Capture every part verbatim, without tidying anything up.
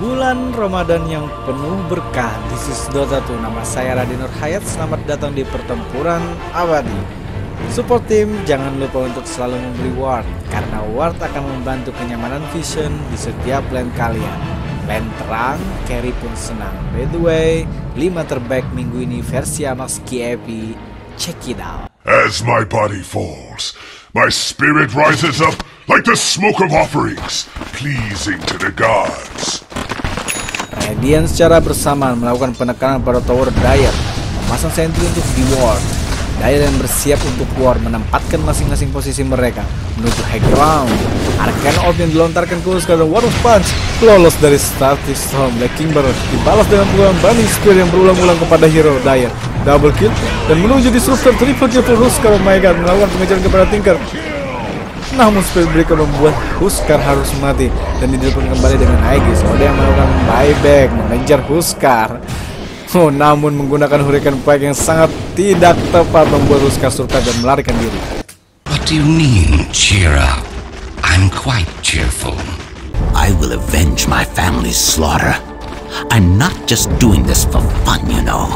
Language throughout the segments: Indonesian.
bulan Ramadan yang penuh berkah. This is Dota two. Nama saya Raden Nurhayat. Selamat datang di pertempuran abadi. Support tim, jangan lupa untuk selalu membeli ward, karena ward akan membantu kenyamanan vision di setiap lane kalian. Lane terang, carry pun senang. By the way, lima terbaik minggu ini versi Amax K A P. Check it out. As my body falls, my spirit rises up like the smoke of offerings, pleasing to the gods. Radiant secara bersamaan melakukan penekanan pada tower Dire, memasang sentry untuk di ward. Dire yang bersiap untuk war menempatkan masing-masing posisi mereka menuju high ground. Arcane Orb yang dilontarkan ke Huskar dan War of Punch lolos dari Static Storm. Black Kimber dibalas dengan pukulan Burning Spear yang berulang-ulang kepada hero Dire. Double kill dan menuju disruptor triple kill for Huskar. Oh my god, melakukan pengejaran kepada Tinker. Namun Spellbreaker membuat Huskar harus mati dan didapatkan kembali dengan Aegis. Oda yang melakukan buyback mengejar Huskar. Oh, namun menggunakan Hurricane Pike yang sangat tidak tepat membuat Huskar surka dan melarikan diri. What do you mean, cheer up? I'm quite cheerful. I will avenge my family's slaughter. I'm not just doing this for fun, you know.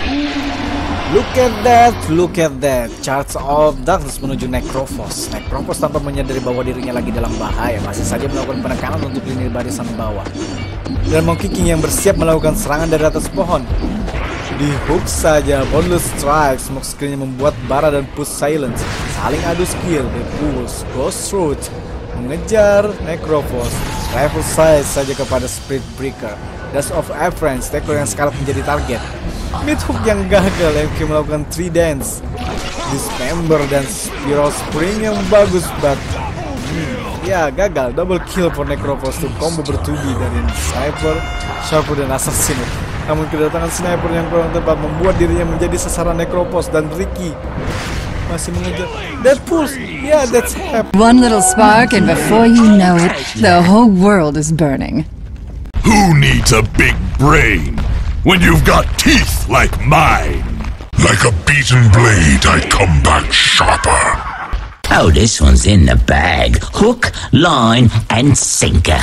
Look at that, look at that. Charge of Darkness menuju Necrophos. Necrophos tanpa menyadari bahwa dirinya lagi dalam bahaya, masih saja melakukan penekanan untuk lini barisan bawah. Dan Monkey King yang bersiap melakukan serangan dari atas pohon. Di hook saja, Boundless Strike, smoke screen yang membuat Bara dan Push Silence saling adu skill. The Push, Ghost Root mengejar Necrophos. Rifle size saja kepada Spirit Breaker. Dash of Avenge, tackle yang sekarat menjadi target. Mid hook yang gagal, M K melakukan three dance. Dismember dan Spiral Spring yang bagus banget. Hmm, ya gagal, double kill for Necrophos to combo bertubi dari Sniper, Sharper dan Assassin. Namun kedatangan Sniper yang kurang tepat membuat dirinya menjadi sasaran Necrophos dan Ricky masih mengejar. That pulse, yeah, that's happened. One little spark and before you know it, the whole world is burning. Who needs a big brain when you've got teeth like mine? Like a beaten blade, I come back sharper. Oh, this one's in the bag. Hook, line, and sinker.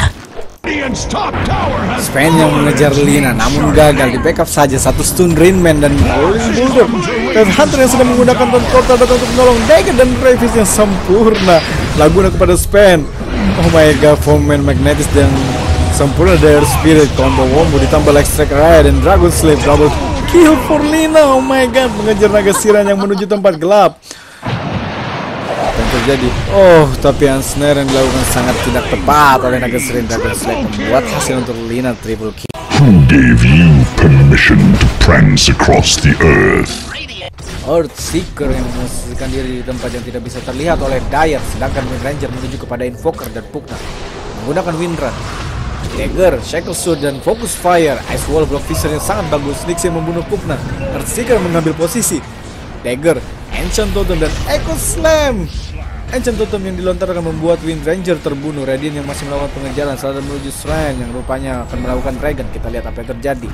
Sven yang mengejar Lina namun gagal, di backup saja satu stun Rainman dan Rolling Boulder. Dan Hunter yang sedang menggunakan Transporter datang untuk menolong Dagger dan Gravis yang sempurna. Laguna kepada Sven. Oh my god, Foreman Magnetis dan sempurna Dire Spirit, combo Wombo ditambah Leg Strike Raya dan Dragon Slave, double kill for Lina. Oh my god, mengejar naga siran yang menuju tempat gelap. Apa yang terjadi? Oh, tapi Ensnare yang dilakukan sangat tidak tepat oleh naga siran. Dragon Slave membuat hasil untuk Lina triple kill. Who gave you permission to prance across the earth? Earthseeker yang memposisikan diri di tempat yang tidak bisa terlihat oleh Dire, sedangkan Wind Ranger menuju kepada Invoker dan Pugna menggunakan Windrun. Dagger, Shackle Sword dan Focus Fire. Ice Wall Block Fisher yang sangat bagus. Nix yang membunuh Pugna. Earthseeker mengambil posisi. Dagger, Enchant Totem dan Echo Slam. Enchant Totem yang dilontarkan membuat Wind Ranger terbunuh. Radiant yang masih melakukan pengejaran saat menuju Shrine yang rupanya akan melakukan Dragon. Kita lihat apa yang terjadi.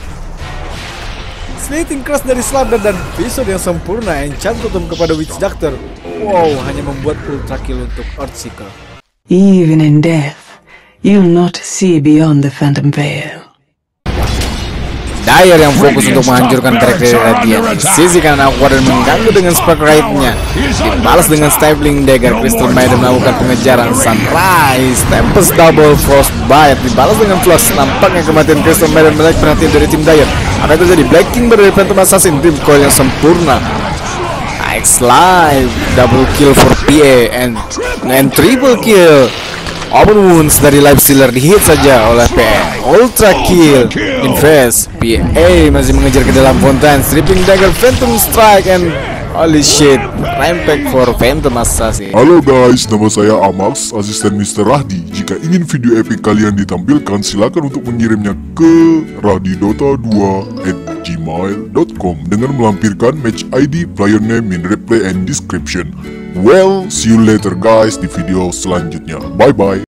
Slitting Crush dari Slaughter dan Fisher yang sempurna. Enchant Totem kepada Witch Doctor. Wow, hanya membuat ultra kill untuk Earthseeker. Even in death, you'll not see beyond the Phantom Veil. Dire yang fokus untuk menghancurkan karakter Radiant. Sisi kanan Aqua dan mengganggu dengan Spark Ride-nya. Dibalas dengan Stifling Dagger. Crystal Maiden melakukan pengejaran. Sunrise, Tempest Double Frostbite dibalas dengan Flush. Nampaknya kematian Crystal Maiden menarik perhatian dari tim Dire. Apa yang terjadi? Black Kimber dari Phantom Assassin, Dream Coil yang sempurna. X Live, double kill for P A and, and triple kill. Open Wounds dari Lifestealer dihit saja oleh P A. Ultra kill. Invest. P A masih mengejar ke dalam fontaine. Stripping Dagger, Phantom Strike, and holy shit, Rampage for Phantom Assassin. Halo guys, nama saya Amax, asisten mister Rahdi. Jika ingin video epic kalian ditampilkan, silakan untuk mengirimnya ke rahdidota dua at gmail dot com dengan melampirkan match I D, player name, min replay, and description. Well, see you later guys di video selanjutnya. Bye bye.